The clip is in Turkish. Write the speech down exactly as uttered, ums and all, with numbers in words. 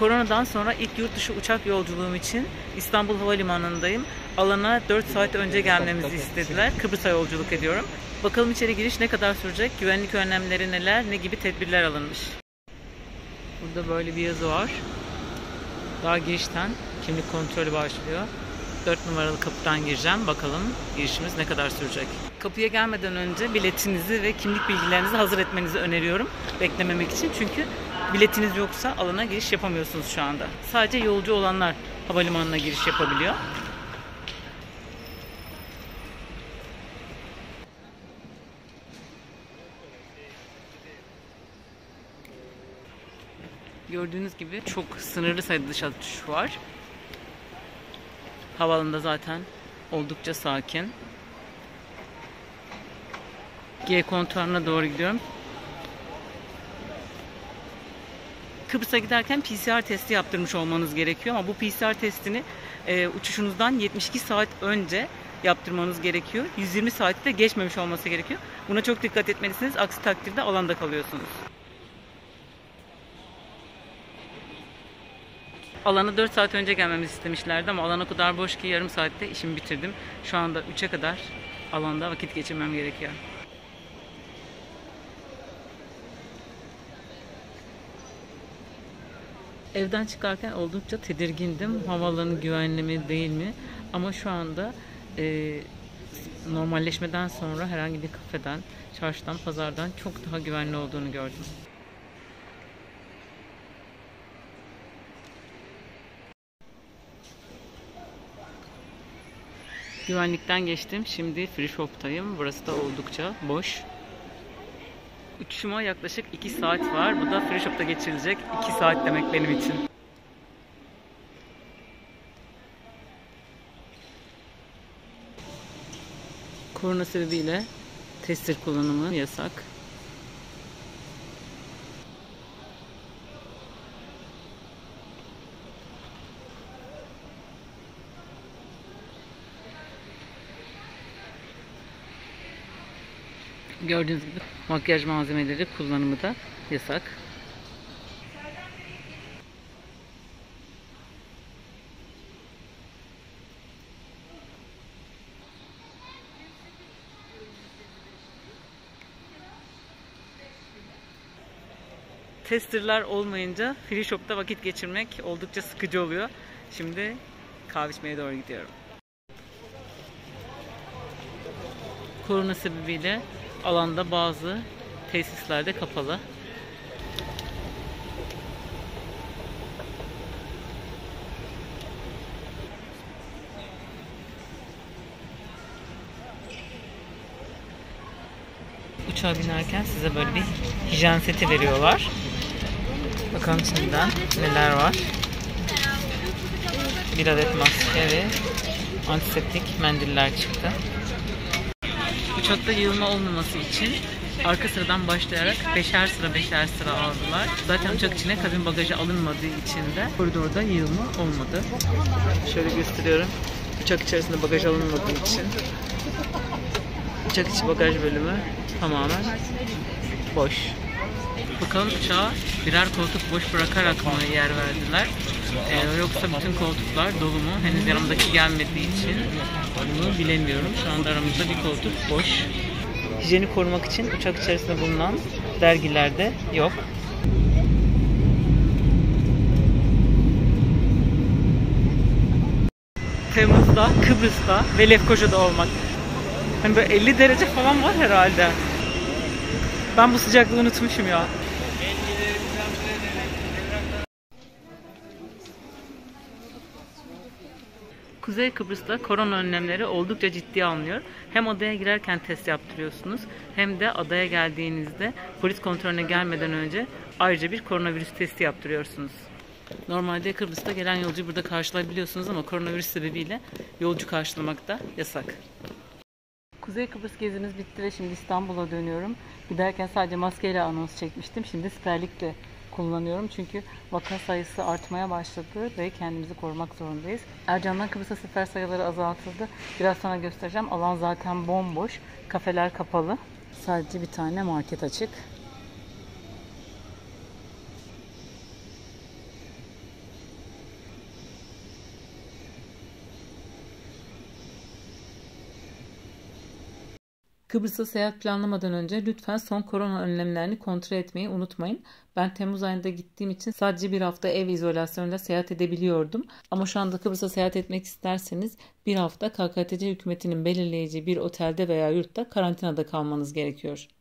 Koronadan sonra ilk yurt dışı uçak yolculuğum için İstanbul Havalimanı'ndayım. Alana dört saat önce gelmemizi istediler. Kıbrıs'a yolculuk ediyorum. Bakalım içeri giriş ne kadar sürecek? Güvenlik önlemleri neler? Ne gibi tedbirler alınmış? Burada böyle bir yazı var. Daha girişten kimlik kontrolü başlıyor. dört numaralı kapıdan gireceğim. Bakalım girişimiz ne kadar sürecek? Kapıya gelmeden önce biletinizi ve kimlik bilgilerinizi hazır etmenizi öneriyorum. Beklememek için, çünkü biletiniz yoksa alana giriş yapamıyorsunuz şu anda. Sadece yolcu olanlar havalimanına giriş yapabiliyor. Gördüğünüz gibi çok sınırlı sayıda dış atış var. Havaalanında zaten oldukça sakin. G kontuarına doğru gidiyorum. Kıbrıs'a giderken P C R testi yaptırmış olmanız gerekiyor ama bu P C R testini e, uçuşunuzdan yetmiş iki saat önce yaptırmanız gerekiyor. yüz yirmi saati de geçmemiş olması gerekiyor. Buna çok dikkat etmelisiniz. Aksi takdirde alanda kalıyorsunuz. Alana dört saat önce gelmemizi istemişlerdi ama alan o kadar boş ki yarım saatte işimi bitirdim. Şu anda üçe kadar alanda vakit geçirmem gerekiyor. Evden çıkarken oldukça tedirgindim. Havaalanı güvenli mi değil mi? Ama şu anda e, normalleşmeden sonra herhangi bir kafeden, çarşıdan, pazardan çok daha güvenli olduğunu gördüm. Güvenlikten geçtim. Şimdi free shop'tayım. Burası da oldukça boş. Uçuşuma yaklaşık iki saat var. Bu da free shop'ta geçirilecek iki saat demek benim için. Korona sebebiyle tester kullanımı yasak. Gördüğünüz gibi makyaj malzemeleri kullanımı da yasak. Testerlar olmayınca free shop'ta vakit geçirmek oldukça sıkıcı oluyor. Şimdi kahve içmeye doğru gidiyorum. Korona sebebiyle alanda bazı tesislerde kapalı. Uçağa binerken size böyle bir hijyen seti veriyorlar. Bakalım içinden neler var. Bir adet maske ve antiseptik mendiller çıktı. Uçakta yığılma olmaması için arka sıradan başlayarak beşer sıra beşer sıra aldılar. Zaten uçak içine kabin bagajı alınmadığı için de koridorda yığılma olmadı. Şöyle gösteriyorum. Uçak içerisinde bagaj alınmadığı için uçak içi bagaj bölümü tamamen boş. Bakalım uçağa birer koltuk boş bırakarak mı yer verdiler? Ee, yoksa bütün koltuklar dolu mu? Henüz yanımdaki gelmediği için bunu bilemiyorum. Şu anda aramızda bir koltuk boş. Hijyeni korumak için uçak içerisinde bulunan dergiler de yok. Temmuz'da, Kıbrıs'ta ve Lefkoşa'da olmak. Hani böyle elli derece falan var herhalde. Ben bu sıcaklığı unutmuşum ya. Kuzey Kıbrıs'ta korona önlemleri oldukça ciddi alınıyor. Hem adaya girerken test yaptırıyorsunuz, hem de adaya geldiğinizde polis kontrolüne gelmeden önce ayrıca bir koronavirüs testi yaptırıyorsunuz. Normalde Kıbrıs'ta gelen yolcuyu burada karşılayabiliyorsunuz ama koronavirüs sebebiyle yolcu karşılamak da yasak. Kuzey Kıbrıs gezimiz bitti ve şimdi İstanbul'a dönüyorum. Giderken sadece maskeyle anons çekmiştim. Şimdi siperlikle kullanıyorum çünkü vaka sayısı artmaya başladı ve kendimizi korumak zorundayız. Ercan'dan Kıbrıs'a sefer sayıları azaltıldı. Biraz sonra göstereceğim. Alan zaten bomboş. Kafeler kapalı. Sadece bir tane market açık. Kıbrıs'a seyahat planlamadan önce lütfen son korona önlemlerini kontrol etmeyi unutmayın. Ben Temmuz ayında gittiğim için sadece bir hafta ev izolasyonuyla seyahat edebiliyordum. Ama şu anda Kıbrıs'a seyahat etmek isterseniz bir hafta K K T C hükümetinin belirleyeceği bir otelde veya yurtta karantinada kalmanız gerekiyor.